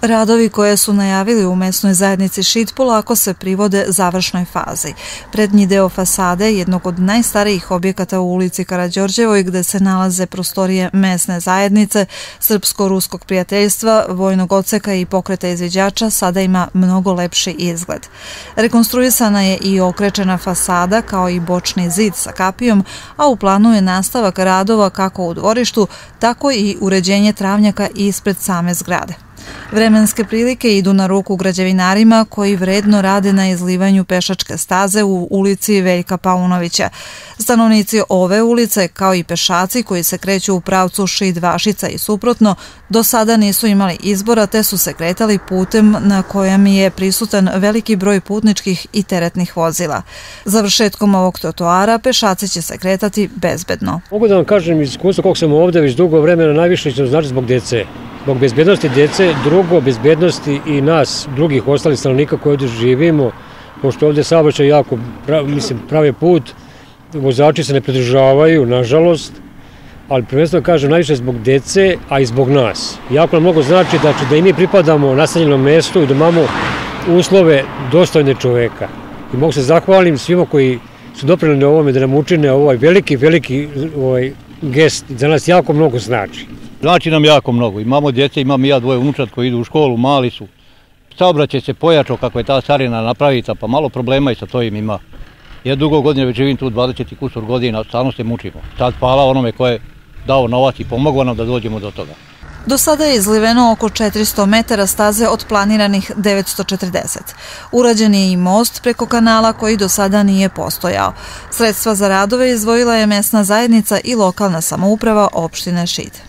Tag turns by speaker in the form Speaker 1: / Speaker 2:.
Speaker 1: Radovi koje su najavili u mesnoj zajednici Šid polako se privode završnoj fazi. Prednji deo fasade jednog od najstarijih objekata u ulici Karađorđevoj, gde se nalaze prostorije mesne zajednice, srpsko-ruskog prijateljstva, vojnog odseka i pokreta izviđača, sada ima mnogo lepši izgled. Rekonstruisana je i okrečena fasada kao i bočni zid sa kapijom, a u planu je nastavak radova kako u dvorištu, tako i uređenje travnjaka ispred same zgrade. Vremenske prilike idu na ruku građevinarima koji vredno rade na izlivanju pešačke staze u ulici Veljka Paunovića. Stanovnici ove ulice, kao i pešaci koji se kreću u pravcu Šid-Vašica i suprotno, do sada nisu imali izbora te su se kretali putem na kojem je prisutan veliki broj putničkih i teretnih vozila. Završetkom ovog trotoara pešaci će se kretati bezbedno.
Speaker 2: Mogu da vam kažem iz iskustva koliko sam ovde već dugo vremena, najviše će znači zbog dece. Zbog bezbednosti dece, drugo bezbednosti i nas, drugih ostalih stanovnika koji ovdje živimo, pošto ovdje saobraćaj jako pravi put, vozači se ne pridržavaju, nažalost, ali prvenstveno kažem najviše zbog dece, a i zbog nas. Jako nam mnogo znači da i mi pripadamo naseljenom mestu i da imamo uslove dostojne čoveka. I mogu se zahvalim svima koji su doprineli ovome da nam učine ovaj veliki gest, za nas jako mnogo znači.
Speaker 3: Znači nam jako mnogo. Imamo djece, imam i ja dvoje unučad koji idu u školu, mali su. Saobraćaj se pojačao kako je ta starina napravita, pa malo problema i sa to im ima. Ja dugo godina već živim tu 20 i kusur godina, stalno se mučimo. Sad hvala onome ko je dao novac i pomogao nam da dođemo do toga.
Speaker 1: Do sada je izliveno oko 400 metara staze od planiranih 940. Urađen je i most preko kanala koji do sada nije postojao. Sredstva za radove izdvojila je mesna zajednica i lokalna samouprava opštine Šid.